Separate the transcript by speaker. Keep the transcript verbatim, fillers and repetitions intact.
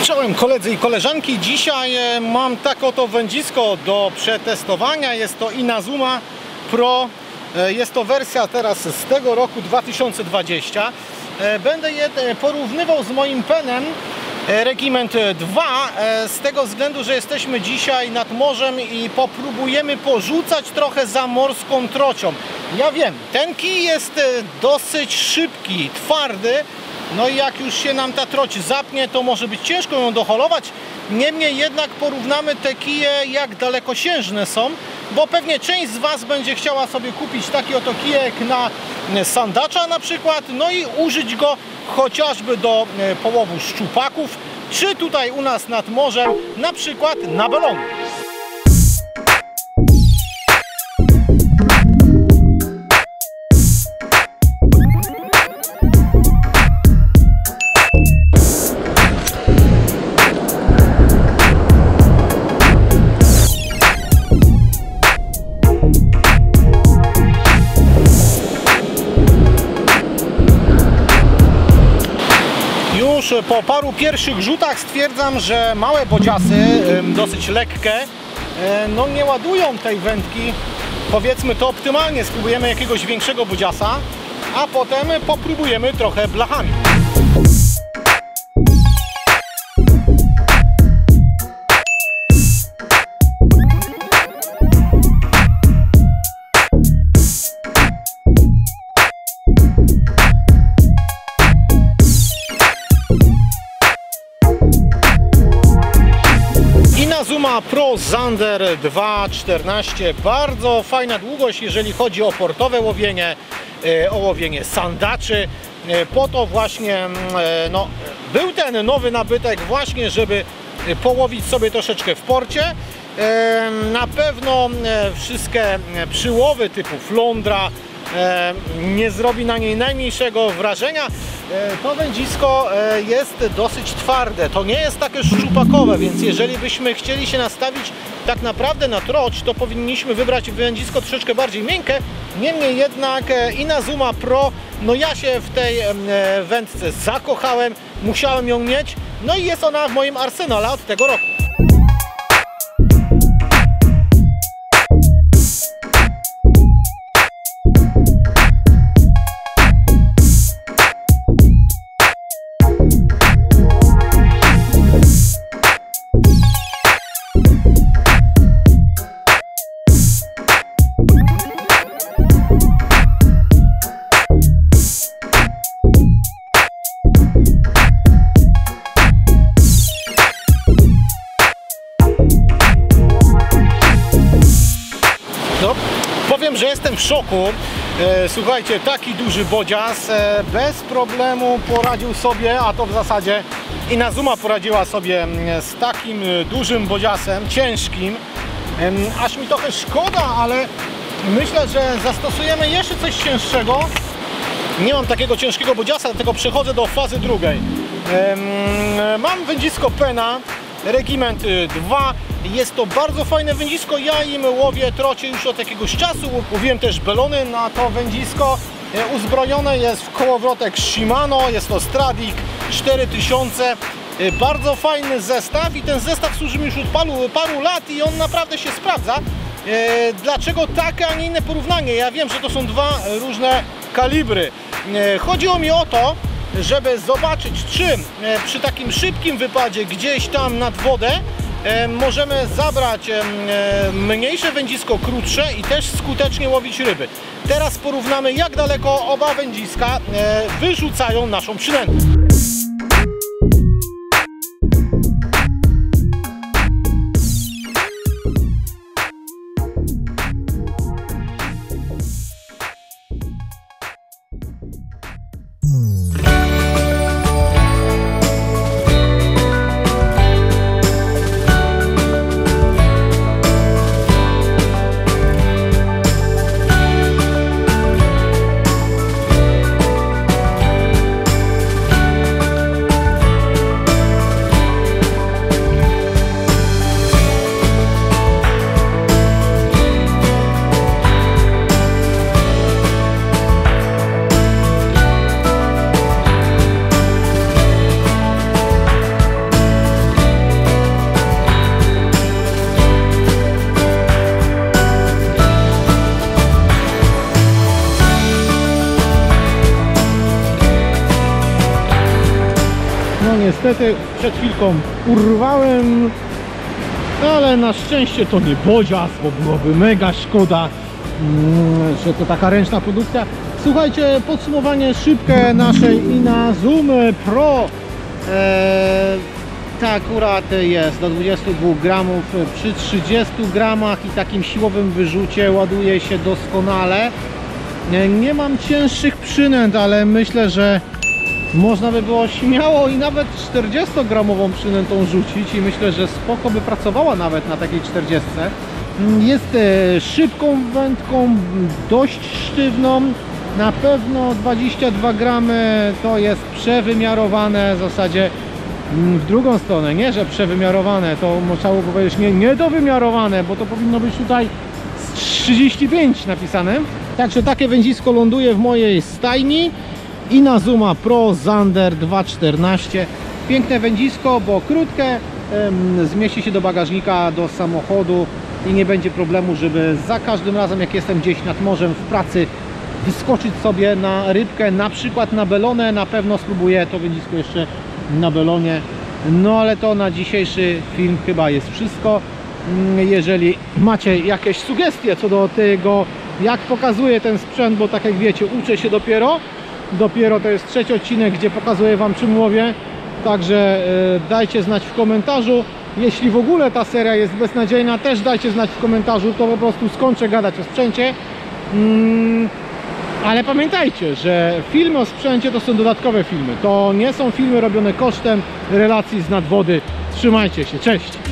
Speaker 1: Czołem koledzy i koleżanki, dzisiaj mam tak oto wędzisko do przetestowania. Jest to Inazuma Pro, jest to wersja teraz z tego roku dwa tysiące dwudziestego. Będę je porównywał z moim penem Regiment dwa z tego względu, że jesteśmy dzisiaj nad morzem i popróbujemy porzucać trochę za morską trocią. Ja wiem, ten kij jest dosyć szybki, twardy. No i jak już się nam ta troć zapnie, to może być ciężko ją doholować. Niemniej jednak porównamy te kije, jak dalekosiężne są, bo pewnie część z Was będzie chciała sobie kupić taki oto kijek na sandacza na przykład, no i użyć go chociażby do połowu szczupaków, czy tutaj u nas nad morzem na przykład na balony. Już po paru pierwszych rzutach stwierdzam, że małe bodziasy, dosyć lekkie, no nie ładują tej wędki, powiedzmy to optymalnie. Spróbujemy jakiegoś większego bodziasa, a potem popróbujemy trochę blachami. Inazuma Pro Zander dwa czternaście, bardzo fajna długość, jeżeli chodzi o portowe łowienie, o łowienie sandaczy. Po to właśnie no, był ten nowy nabytek właśnie, żeby połowić sobie troszeczkę w porcie. Na pewno wszystkie przyłowy typu flądra nie zrobi na niej najmniejszego wrażenia. To wędzisko jest dosyć twarde, to nie jest takie szczupakowe, więc jeżeli byśmy chcieli się nastawić tak naprawdę na troć, to powinniśmy wybrać wędzisko troszeczkę bardziej miękkie. Niemniej jednak Inazuma Pro, no ja się w tej wędce zakochałem, musiałem ją mieć, no i jest ona w moim arsenale od tego roku. No, powiem, że jestem w szoku. E, słuchajcie, taki duży bodzias e, bez problemu poradził sobie, a to w zasadzie Inazuma poradziła sobie z takim dużym bodziasem, ciężkim. E, aż mi trochę szkoda, ale myślę, że zastosujemy jeszcze coś cięższego. Nie mam takiego ciężkiego bodziasa, dlatego przechodzę do fazy drugiej. E, mam wędzisko pena Regiment dwa. Jest to bardzo fajne wędzisko, ja im łowię trocie już od jakiegoś czasu. Łowiłem też belony na to wędzisko. Uzbrojone jest w kołowrotek Shimano, jest to Stradic cztery tysiące. Bardzo fajny zestaw i ten zestaw służy mi już od paru, paru lat i on naprawdę się sprawdza. Dlaczego takie, a nie inne porównanie? Ja wiem, że to są dwa różne kalibry. Chodziło mi o to, żeby zobaczyć, czy przy takim szybkim wypadzie gdzieś tam nad wodę możemy zabrać mniejsze wędzisko, krótsze i też skutecznie łowić ryby. Teraz porównamy, jak daleko oba wędziska wyrzucają naszą przynętę. No niestety przed chwilką urwałem, ale na szczęście to nie bodzias, bo byłoby mega szkoda, że to taka ręczna produkcja. Słuchajcie, podsumowanie szybkie naszej Inazumy Pro. Eee, ta akurat jest do dwudziestu dwóch gramów przy trzydziestu gramach i takim siłowym wyrzucie ładuje się doskonale. Nie mam cięższych przynęt, ale myślę, że można by było śmiało i nawet czterdziestogramową przynętą rzucić i myślę, że spoko by pracowała nawet na takiej czterdziestce. Jest szybką wędką, dość sztywną. Na pewno dwadzieścia dwa gramy to jest przewymiarowane w zasadzie w drugą stronę, nie że przewymiarowane, to trzeba było powiedzieć nie, niedowymiarowane, bo to powinno być tutaj z trzydzieści pięć napisane. Także takie wędzisko ląduje w mojej stajni. Inazuma Pro Zander dwa czternaście. Piękne wędzisko, bo krótkie, zmieści się do bagażnika, do samochodu i nie będzie problemu, żeby za każdym razem jak jestem gdzieś nad morzem w pracy wyskoczyć sobie na rybkę, na przykład na belonę. Na pewno spróbuję to wędzisko jeszcze na belonie. No ale to na dzisiejszy film chyba jest wszystko. Jeżeli macie jakieś sugestie co do tego, jak pokazuję ten sprzęt, bo tak jak wiecie, uczę się dopiero dopiero to jest trzeci odcinek, gdzie pokazuję wam czym łowię, także yy, dajcie znać w komentarzu. Jeśli w ogóle ta seria jest beznadziejna, też dajcie znać w komentarzu, to po prostu skończę gadać o sprzęcie. Mm, ale pamiętajcie, że filmy o sprzęcie to są dodatkowe filmy, to nie są filmy robione kosztem relacji z nadwody. Trzymajcie się, cześć!